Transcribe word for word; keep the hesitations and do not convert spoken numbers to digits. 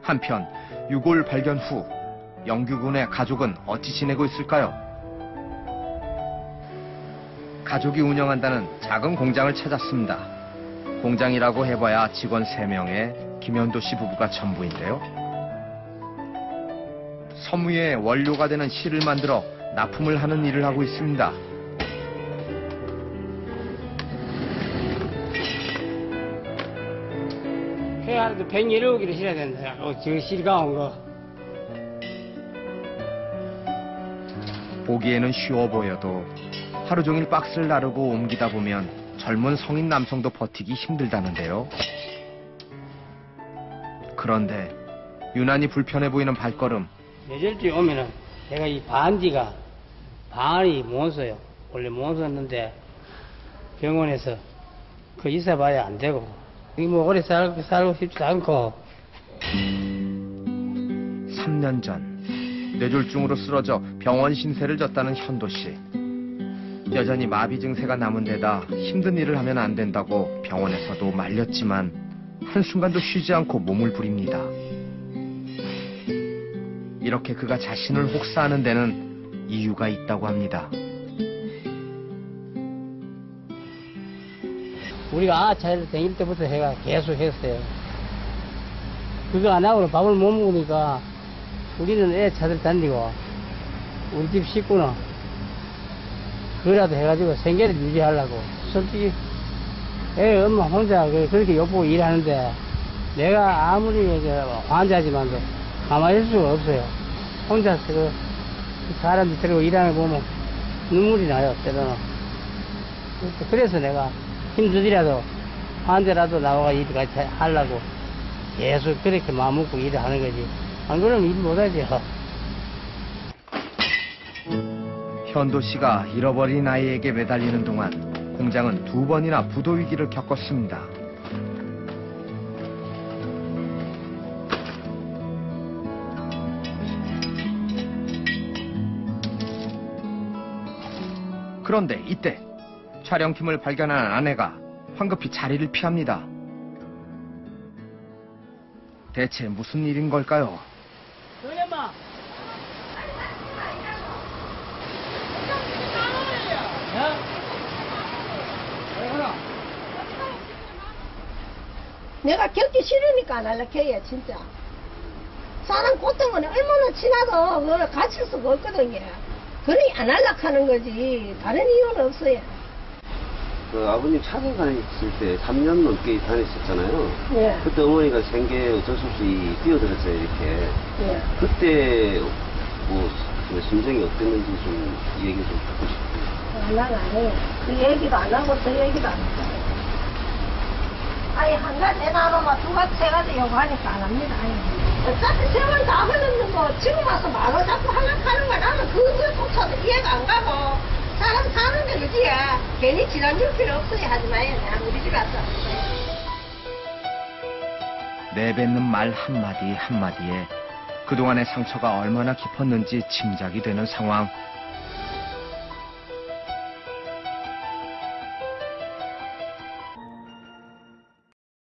한편 유골 발견 후 영규군의 가족은 어찌 지내고 있을까요? 가족이 운영한다는 작은 공장을 찾았습니다. 공장이라고 해봐야 직원 세 명의 김현도 씨 부부가 전부인데요. 섬유의 원료가 되는 실을 만들어 납품을 하는 일을 하고 있습니다. 회 하루도 백일억 개를 실어야 된다. 어, 저 실가 온 거. 보기에는 쉬워 보여도 하루 종일 박스를 나르고 옮기다 보면 젊은 성인 남성도 버티기 힘들다는데요. 그런데 유난히 불편해 보이는 발걸음. 뇌절주에 오면은 내가 이 반지가 반이 못 써요. 원래 못 썼는데 병원에서 그 있어봐야 안 되고 이 뭐 오래 살, 살고 싶지도 않고. 삼 년 전 뇌졸중으로 쓰러져 병원 신세를 졌다는 현도 씨. 여전히 마비 증세가 남은 데다 힘든 일을 하면 안 된다고 병원에서도 말렸지만 한순간도 쉬지 않고 몸을 부립니다. 이렇게 그가 자신을 혹사하는 데는 이유가 있다고 합니다. 우리가 아 차를 다닐 때부터 해가 계속 했어요. 그거 안 하고는 밥을 못 먹으니까 우리는 애 차들 다니고 우리 집 식구는 그거라도 해가지고 생계를 유지하려고. 솔직히 애 엄마 혼자 그렇게 욕보고 일하는데 내가 아무리 환자지만도 가만히 있을 수가 없어요. 혼자서 그 사람들 데리고 일하는 거 보면 눈물이 나요, 때로는. 그래서 내가 힘들더라도 환자라도 나와가 일 같이 하려고 계속 그렇게 마음먹고 일을 하는 거지. 안 그러면 일 못하죠. 현도 씨가 잃어버린 아이에게 매달리는 동안 공장은 두 번이나 부도 위기를 겪었습니다. 그런데 이때 촬영팀을 발견한 아내가 황급히 자리를 피합니다. 대체 무슨 일인 걸까요? 그래마. 내가 겪기 싫으니까 안 할라 해야 진짜. 사람 고통은 얼마나 지나도 그걸 가칠 수가 없거든요. 그러니 안 할라 하는 거지 다른 이유는 없어요. 그 아버님 차를 다녔을 때 삼 년 넘게 다녔었잖아요. 예. 그때 어머니가 생계 어쩔 수 없이 뛰어들었어요, 이렇게. 예. 그때 뭐 그 심정이 어땠는지 좀 얘기 좀 듣고 싶어요. 안 하고 안 해요. 그 얘기도 안 하고 저 얘기도 안 해요. 아니 한 가지 내놔놓으면 두 가지 세 가지 요구하니까 안 합니다. 아니. 어차피 세월 다 흘렀는 거 지금 와서 말로 자꾸 하락하는 거 나는 그거조차도 이해가 안 가고 사람 사는 게 그지. 괜히 지난 줄 필요 없어요. 하지 마요. 그냥 우리 집에 왔어. 내뱉는 말 한마디 한마디에 그동안의 상처가 얼마나 깊었는지 짐작이 되는 상황.